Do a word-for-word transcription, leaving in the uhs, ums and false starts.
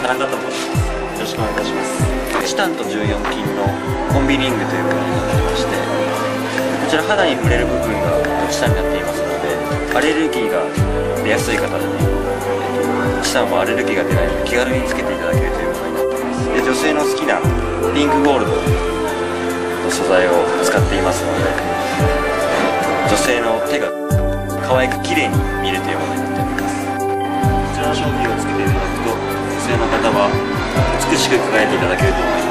田中と申します。よろしくお願いいたします。チタンとじゅうよん金のコンビリングというものになってまして、こちら肌に触れる部分がチタンになっていますので、アレルギーが出やすい方でも、えっと、チタンはアレルギーが出ないので気軽につけていただけるというものになっています。で、女性の好きなピンクゴールドの素材を使っていますので、女性の手が可愛く綺麗に見えるというものになっております。こちらの商品をつけていただくと、女性の方は美しく輝いていただけると思います。